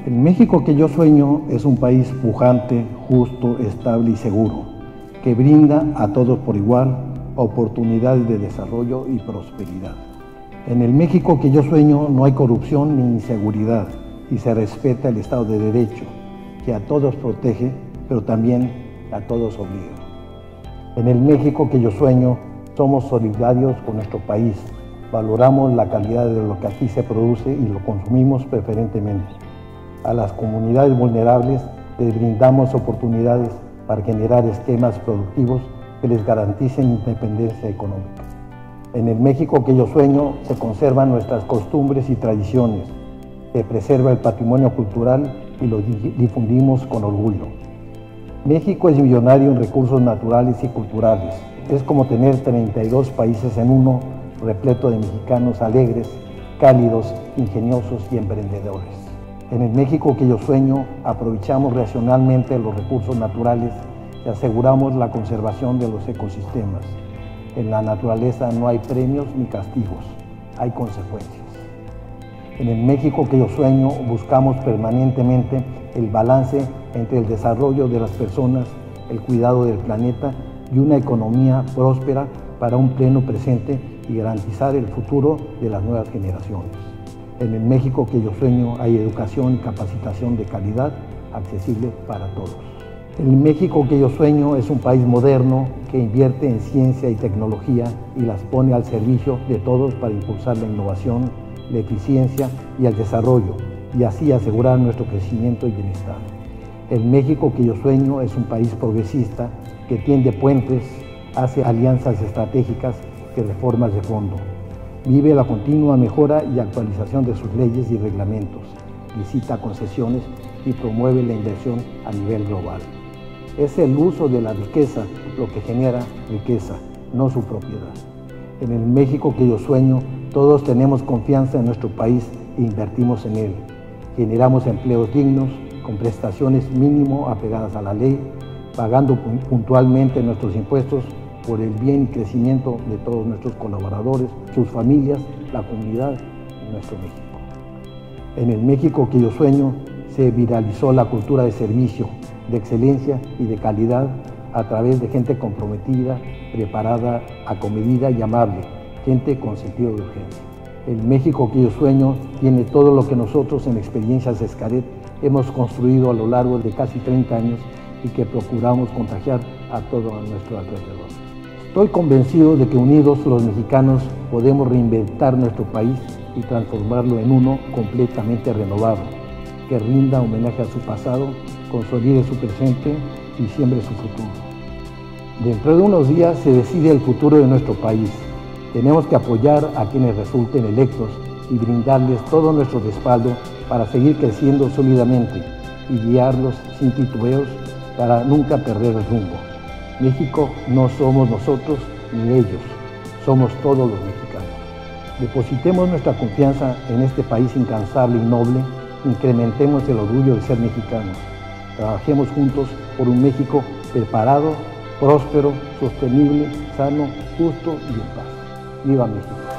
El México que yo sueño es un país pujante, justo, estable y seguro, que brinda a todos por igual oportunidades de desarrollo y prosperidad. En el México que yo sueño no hay corrupción ni inseguridad y se respeta el Estado de Derecho, que a todos protege, pero también a todos obliga. En el México que yo sueño somos solidarios con nuestro país, valoramos la calidad de lo que aquí se produce y lo consumimos preferentemente. A las comunidades vulnerables les brindamos oportunidades para generar esquemas productivos que les garanticen independencia económica. En el México que yo sueño se conservan nuestras costumbres y tradiciones, se preserva el patrimonio cultural y lo difundimos con orgullo. México es millonario en recursos naturales y culturales. Es como tener 32 países en uno, repleto de mexicanos alegres, cálidos, ingeniosos y emprendedores. En el México que yo sueño, aprovechamos racionalmente los recursos naturales y aseguramos la conservación de los ecosistemas. En la naturaleza no hay premios ni castigos, hay consecuencias. En el México que yo sueño, buscamos permanentemente el balance entre el desarrollo de las personas, el cuidado del planeta y una economía próspera para un pleno presente y garantizar el futuro de las nuevas generaciones. En el México que yo sueño hay educación y capacitación de calidad accesible para todos. El México que yo sueño es un país moderno que invierte en ciencia y tecnología y las pone al servicio de todos para impulsar la innovación, la eficiencia y el desarrollo y así asegurar nuestro crecimiento y bienestar. El México que yo sueño es un país progresista que tiende puentes, hace alianzas estratégicas y reformas de fondo. Vive la continua mejora y actualización de sus leyes y reglamentos, licita concesiones y promueve la inversión a nivel global. Es el uso de la riqueza lo que genera riqueza, no su propiedad. En el México que yo sueño, todos tenemos confianza en nuestro país e invertimos en él. Generamos empleos dignos, con prestaciones mínimo apegadas a la ley, pagando puntualmente nuestros impuestos por el bien y crecimiento de todos nuestros colaboradores, sus familias, la comunidad y nuestro México. En el México que yo sueño se viralizó la cultura de servicio, de excelencia y de calidad a través de gente comprometida, preparada, acomedida y amable, gente con sentido de urgencia. El México que yo sueño tiene todo lo que nosotros en Experiencias Xcaret hemos construido a lo largo de casi 30 años y que procuramos contagiar a todo nuestro alrededor. Estoy convencido de que unidos los mexicanos podemos reinventar nuestro país y transformarlo en uno completamente renovado, que rinda homenaje a su pasado, consolide su presente y siembre su futuro. Dentro de unos días se decide el futuro de nuestro país. Tenemos que apoyar a quienes resulten electos y brindarles todo nuestro respaldo para seguir creciendo sólidamente y guiarlos sin titubeos para nunca perder el rumbo. México no somos nosotros ni ellos, somos todos los mexicanos. Depositemos nuestra confianza en este país incansable y noble, incrementemos el orgullo de ser mexicanos. Trabajemos juntos por un México preparado, próspero, sostenible, sano, justo y en paz. ¡Viva México!